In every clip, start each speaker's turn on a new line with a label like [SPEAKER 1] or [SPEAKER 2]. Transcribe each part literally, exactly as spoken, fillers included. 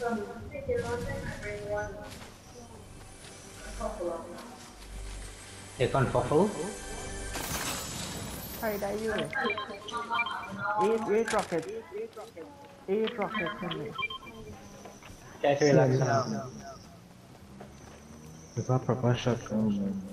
[SPEAKER 1] เดี๋ยวก่อนฟอฟฟู
[SPEAKER 2] ใครได้อยู่เอทเอทร็อกเก็ตเอทร็อกเก็ตนั่นเลย
[SPEAKER 1] แกช่วยรักษา
[SPEAKER 3] หรือว่า proper shotgun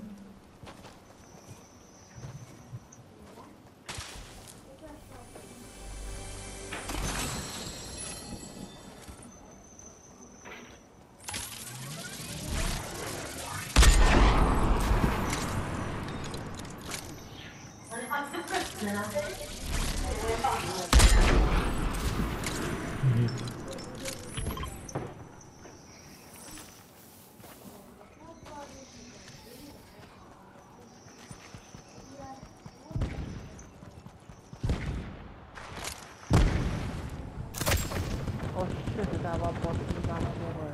[SPEAKER 2] โอ้ชิตดาว่าบอสที่บ้านเราเลย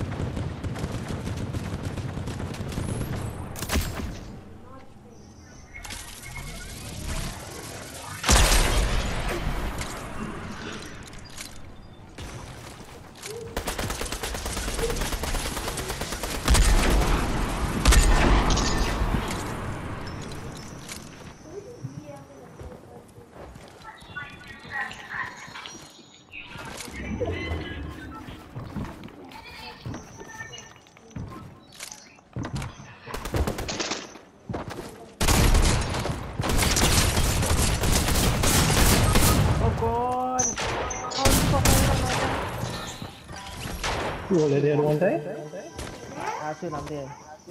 [SPEAKER 1] You already had one day?
[SPEAKER 2] อาชื่อน้ำแดง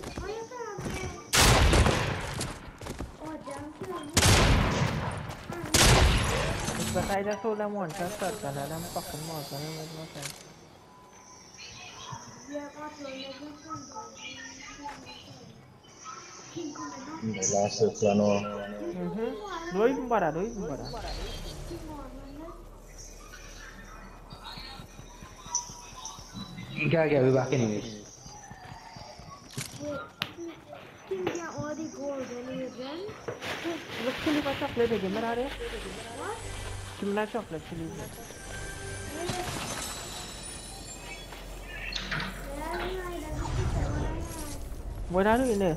[SPEAKER 2] จะใครจะสู้แล้วหมดก็เกิดกันแล้วน้ำตกกันหมดก็ไม่ไม่ไม่ใช่
[SPEAKER 3] last plano
[SPEAKER 2] uhum dois embora dois embora
[SPEAKER 1] क्या क्या अभी बाकी नहीं है
[SPEAKER 2] look chili का chocolate है कितना आ रहे Shimla chocolate chili Buat anu ini.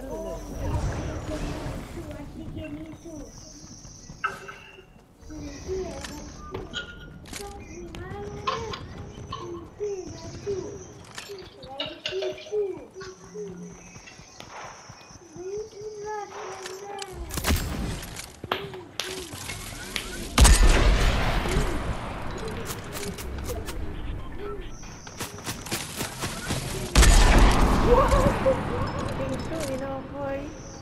[SPEAKER 2] Itu ini boy.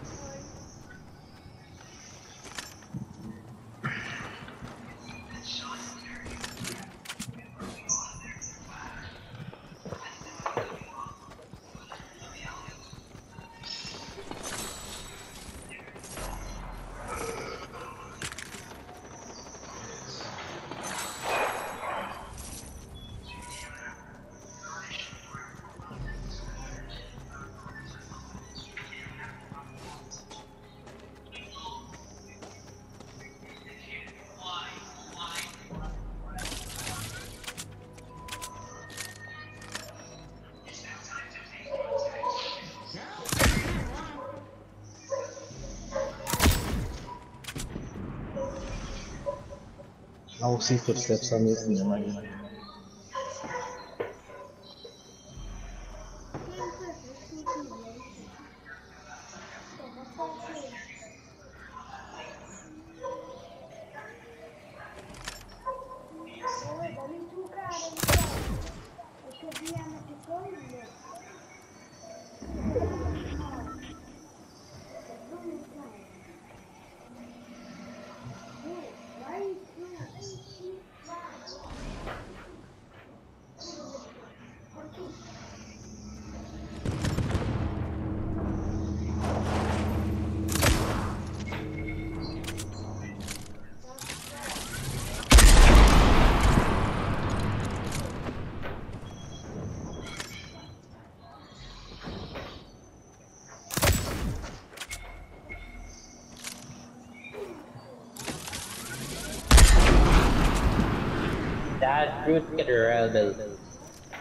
[SPEAKER 3] I'll see footsteps on this in my
[SPEAKER 1] That fruit get a rebel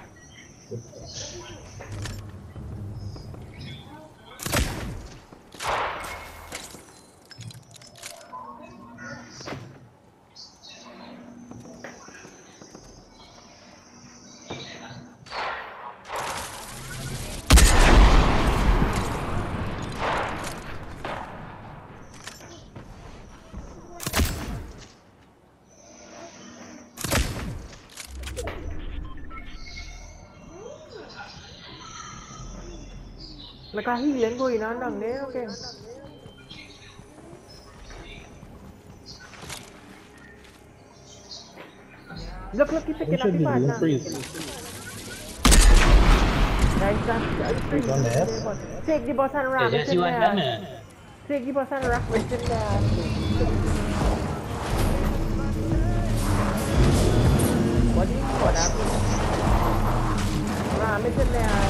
[SPEAKER 2] Mereka hilang gue nandang deh, oke. Look, look, kita
[SPEAKER 3] We
[SPEAKER 2] kena
[SPEAKER 3] should be
[SPEAKER 2] tiba
[SPEAKER 3] doing
[SPEAKER 2] na.
[SPEAKER 3] freeze.
[SPEAKER 2] Guys, that's
[SPEAKER 3] Freeze on the F.
[SPEAKER 2] Take the boss and
[SPEAKER 1] Eh,
[SPEAKER 2] ram
[SPEAKER 1] just you one
[SPEAKER 2] there.
[SPEAKER 1] mana?
[SPEAKER 2] Take the boss and ram it in there. What do you call that? Ram it in there.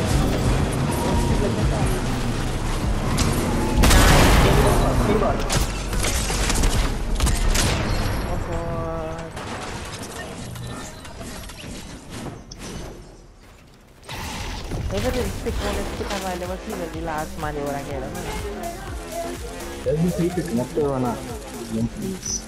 [SPEAKER 2] Even in stick one and stick available even the last money or I get it.
[SPEAKER 3] Let me take it connector or not. Then please.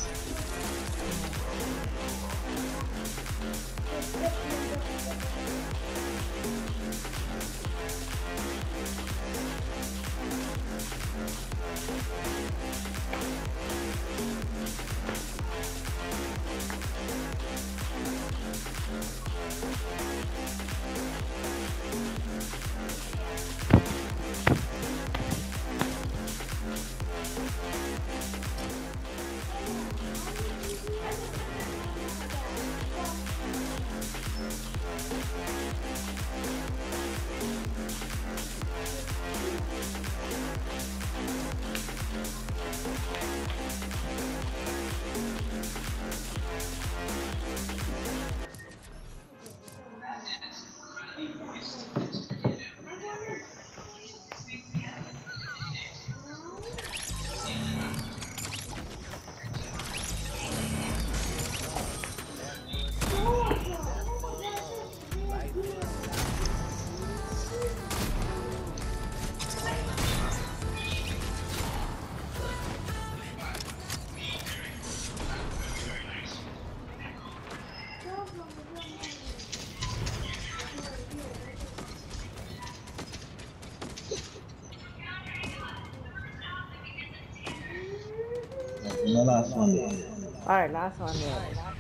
[SPEAKER 3] And the last one there.
[SPEAKER 2] Alright, last one there.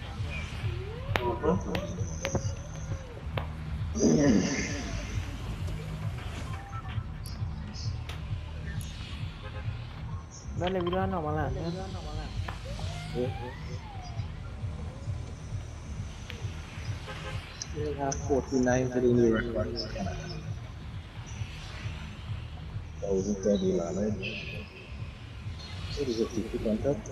[SPEAKER 2] Dale, video no malah.
[SPEAKER 3] We have forty-nine for the new records. Thousand thirty damage. What is it? fifty contact?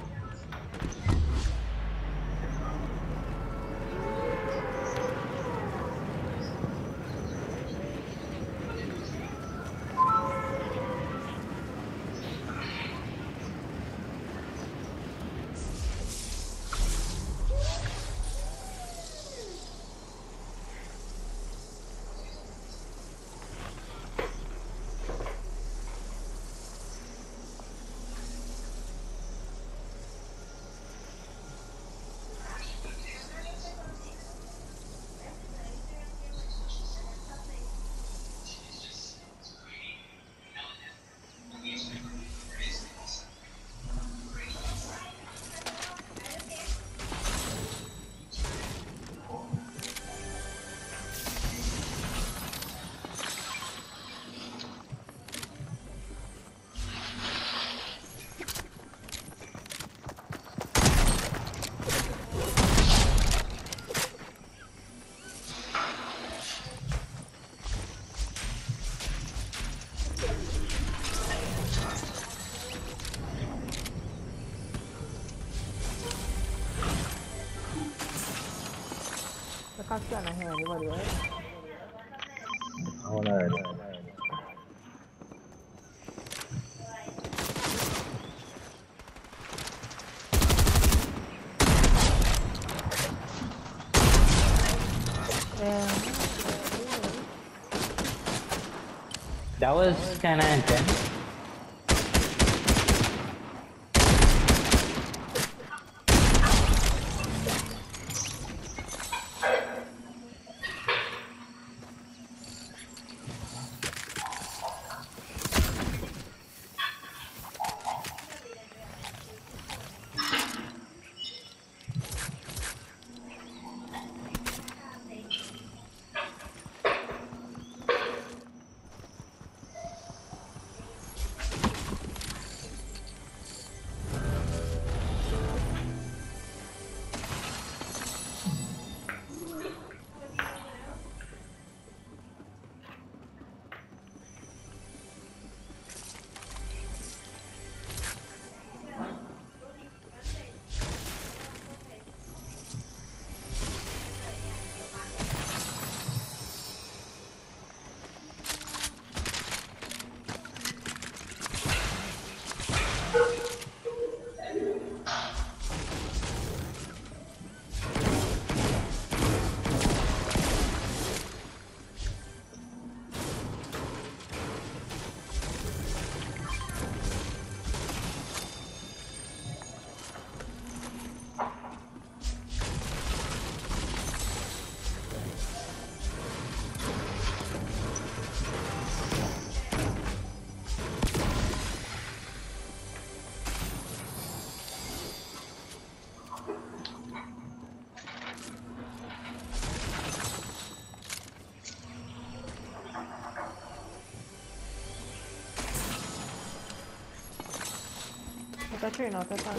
[SPEAKER 2] Kasihan lah ni baru eh.
[SPEAKER 3] Oh no.
[SPEAKER 2] Eh,
[SPEAKER 1] That was kind of intense.
[SPEAKER 2] That train out that time.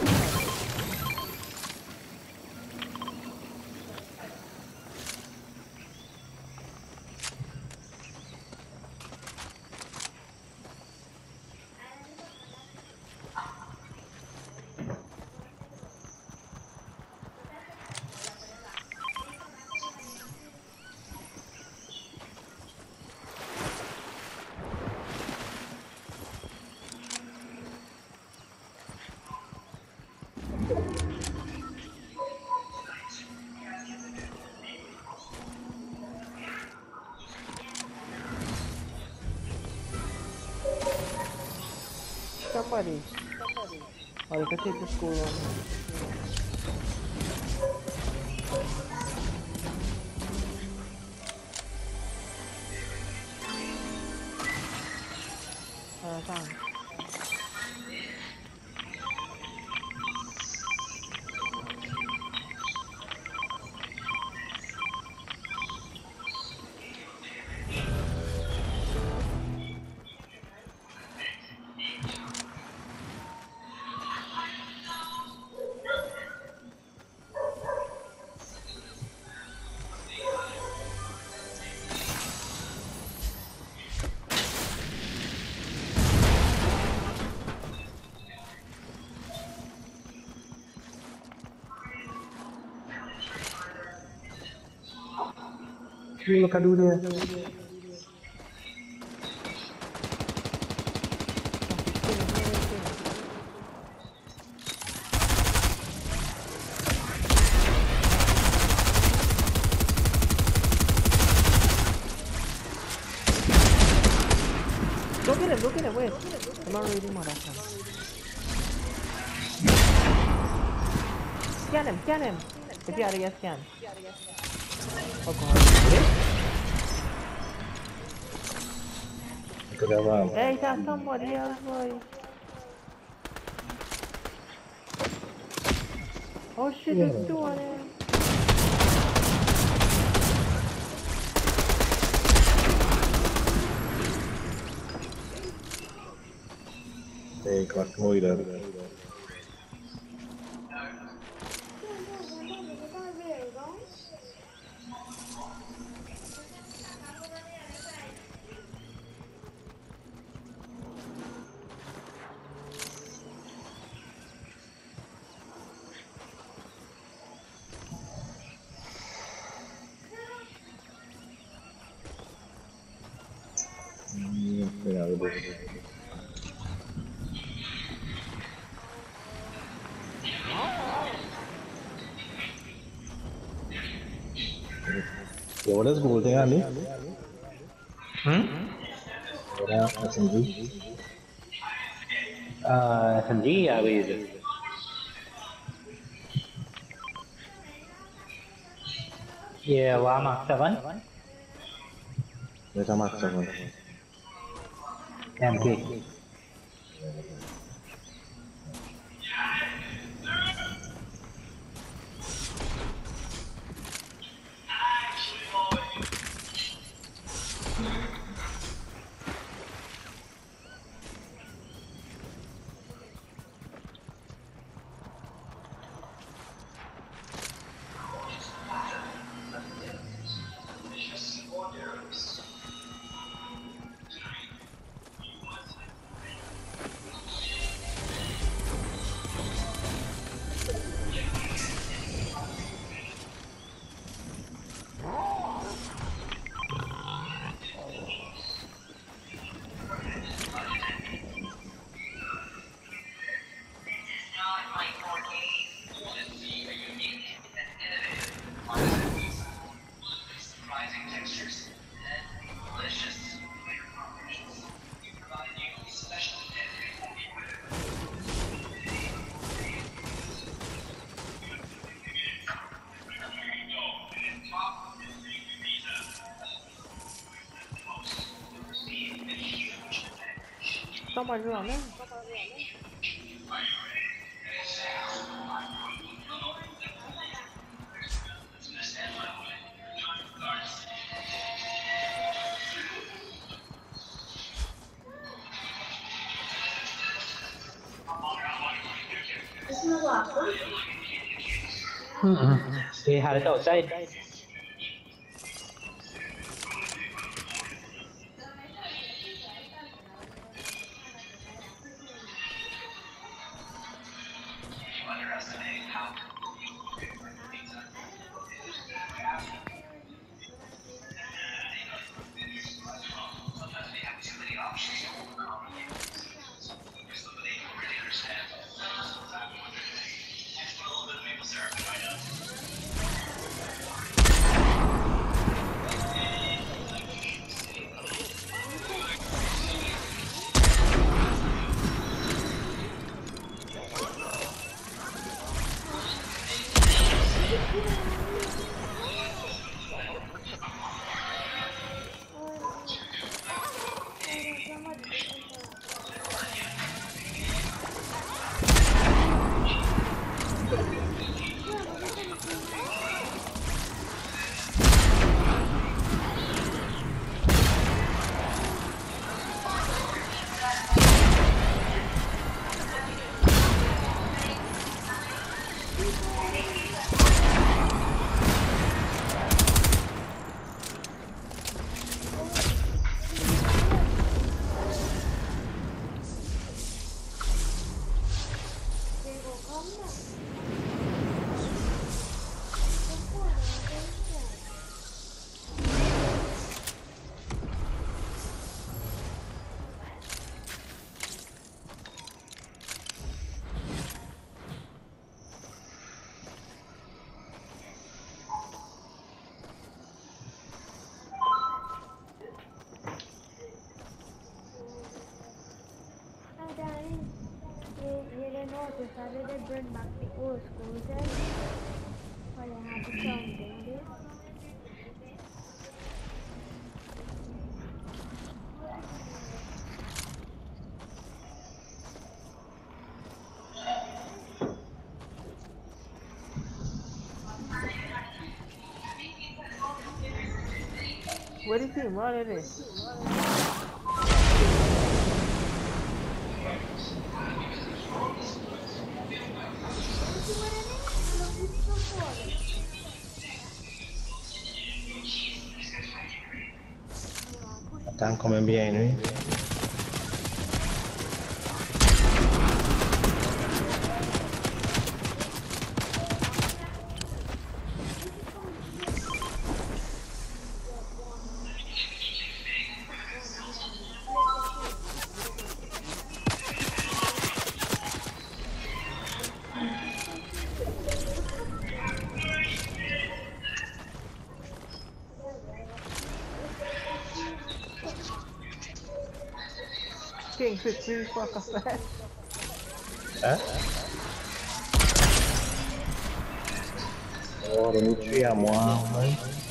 [SPEAKER 2] Somebody. Somebody. Or you can take the school one. Uh, thanks.
[SPEAKER 1] Look at do there.
[SPEAKER 2] Go get him, go get him, wait. I'm not reading more that time. Scan him, scan him. If you are a scan. Oh god. Hey, that's somebody else, boy. Oh shit,
[SPEAKER 3] Yeah.
[SPEAKER 2] there's two on him.
[SPEAKER 3] Hey, klart mooi daar. Ja, dat is het. What is gold thing, Ali?
[SPEAKER 1] Hmm?
[SPEAKER 3] Era S M G.
[SPEAKER 1] Uh, S M G, yeah, we use it. Yeah, one Mark seven.
[SPEAKER 3] There's a Mark seven.
[SPEAKER 1] M K.
[SPEAKER 2] Someone running.
[SPEAKER 1] Mm-mm. He had it outside.
[SPEAKER 4] They started to bring back the old school then. Where they had the counting there.
[SPEAKER 2] Where is he? Where is he?
[SPEAKER 3] Están comen bien, ¿eh?
[SPEAKER 2] เก่งสุดคือพวกกาแฟ
[SPEAKER 3] Hã? Ora, não tinha mão, mas...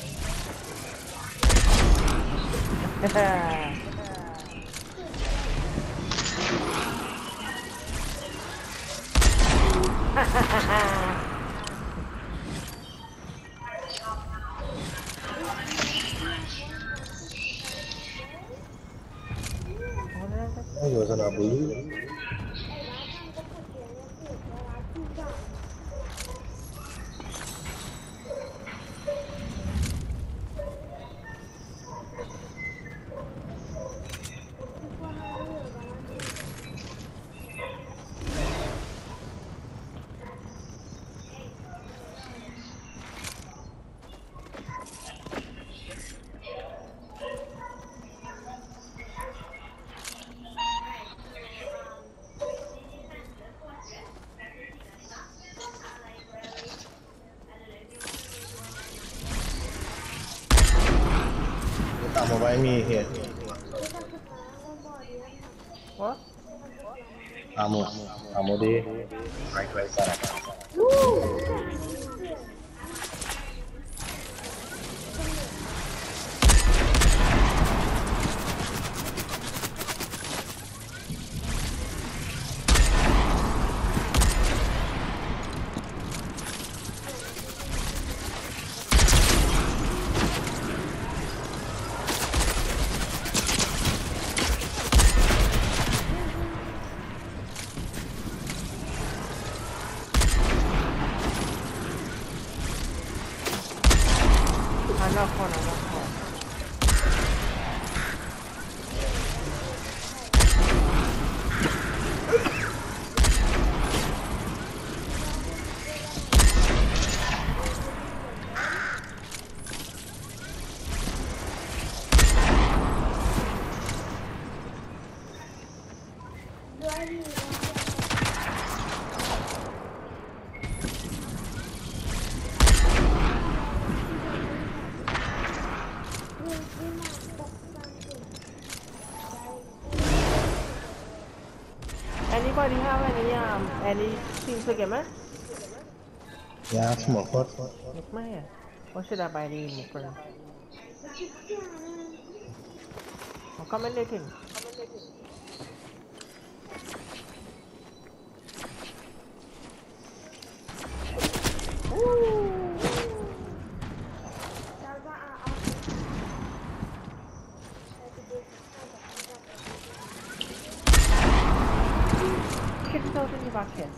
[SPEAKER 3] 那有在哪不一？ ตามมาไว้มีเหตุ
[SPEAKER 2] What?
[SPEAKER 3] ตามมาตามมาดีไรไรสาร
[SPEAKER 2] Another one, another one. Anybody have any um anything to get man?
[SPEAKER 3] ยาสมองโคตร
[SPEAKER 2] Look man. What should I buy the book for? I'll come and take him. Check it out in the back here.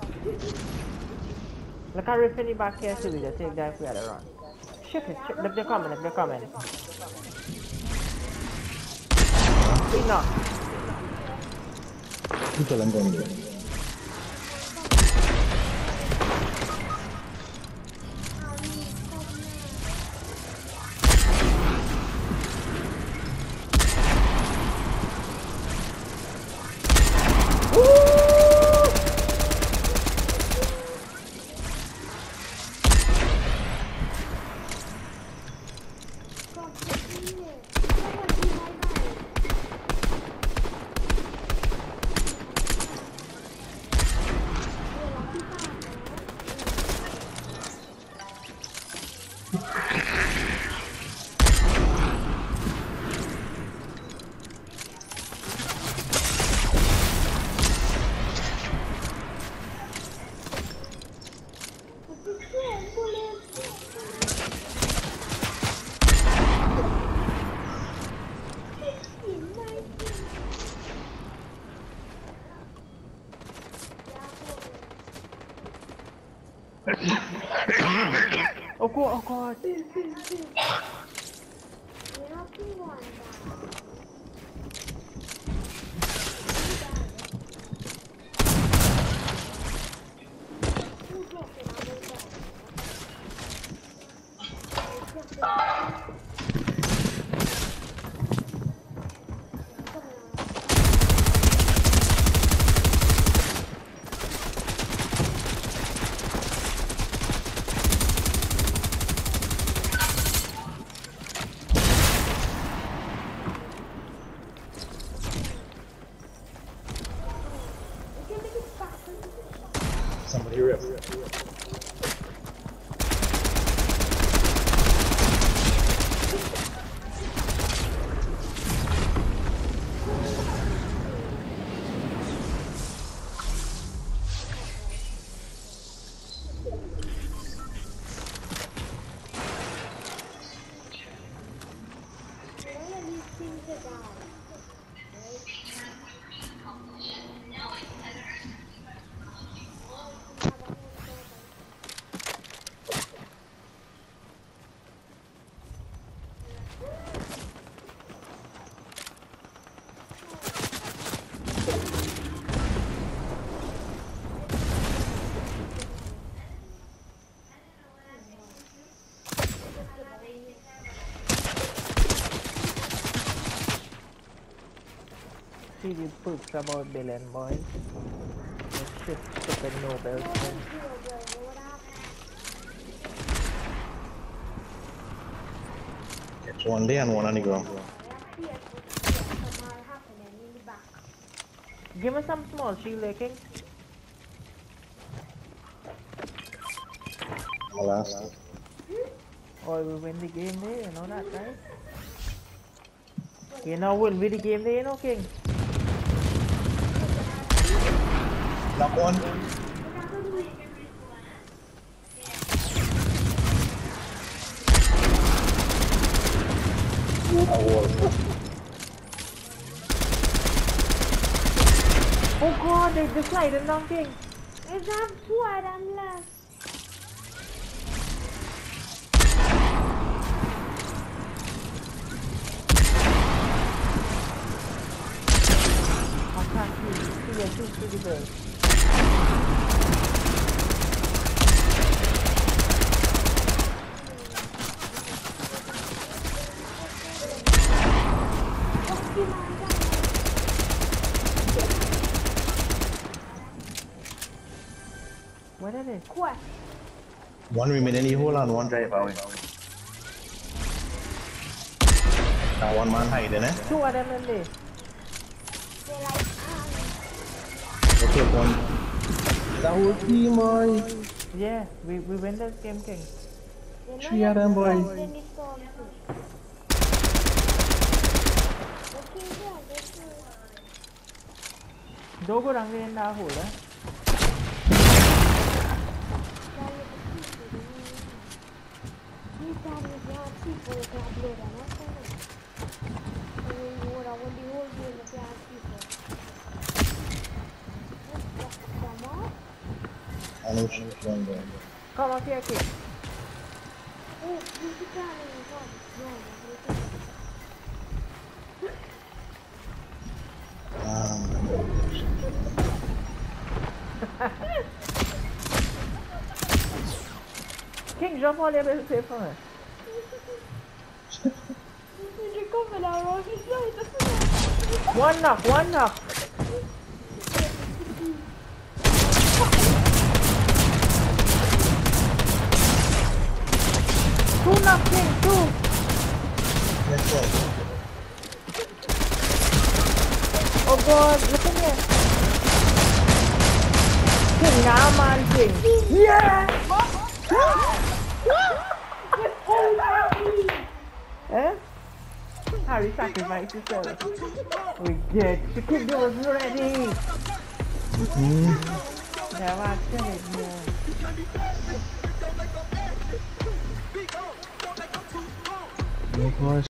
[SPEAKER 2] Look how rip in the back here so we just take that if we had a run. Check it, check, look they're coming, look they're coming. Enough.
[SPEAKER 3] ที่กำลังโดนอยู่
[SPEAKER 2] Oh god, oh god.
[SPEAKER 3] Europe.
[SPEAKER 4] None of these things are down.
[SPEAKER 2] See these poops about Dylan, boys. This shit stupid Nobel thing.
[SPEAKER 3] It's one day and one on the ground.
[SPEAKER 2] Give me some small shield, eh, King.
[SPEAKER 3] Last.
[SPEAKER 2] Or we win the game there, you know that, right? You know, we'll win the game there, you know, King.
[SPEAKER 3] Knock one.
[SPEAKER 2] Oh god, they just sliding down, King.
[SPEAKER 4] Is that two of them left?
[SPEAKER 2] I can't see. See, I shoot through the bird. What are they?
[SPEAKER 4] What?
[SPEAKER 3] One remaining in the hole and one drive away. Now one man hiding, eh?
[SPEAKER 2] Two of them in there.
[SPEAKER 4] They're like, um,
[SPEAKER 3] Okay, one. That whole team, boy.
[SPEAKER 2] Yeah, we, we win this game, King.
[SPEAKER 4] they're
[SPEAKER 3] Three
[SPEAKER 4] not
[SPEAKER 3] of them, boys.
[SPEAKER 4] like in the storm too. Okay, yeah, that's good.
[SPEAKER 2] Don't go down there in that hole, eh?
[SPEAKER 4] These guys are not people that can upload on us. And then you would have won the whole game if you had people. Let's come on.
[SPEAKER 3] I know she's one there.
[SPEAKER 2] Come up here, King.
[SPEAKER 4] Oh, you should try and come. No,
[SPEAKER 3] Um,
[SPEAKER 2] King, jump all the way to save from her.
[SPEAKER 4] you should come in our own side.
[SPEAKER 2] One knock, one knock. Two knock, King, two.
[SPEAKER 3] next one.
[SPEAKER 2] Oh god, look at here. King, now man, King. Yeah! Eh? Harry sacrificed himself. We get the king was ready.
[SPEAKER 3] Mm.
[SPEAKER 2] Now I tell it, yeah.
[SPEAKER 3] Of course.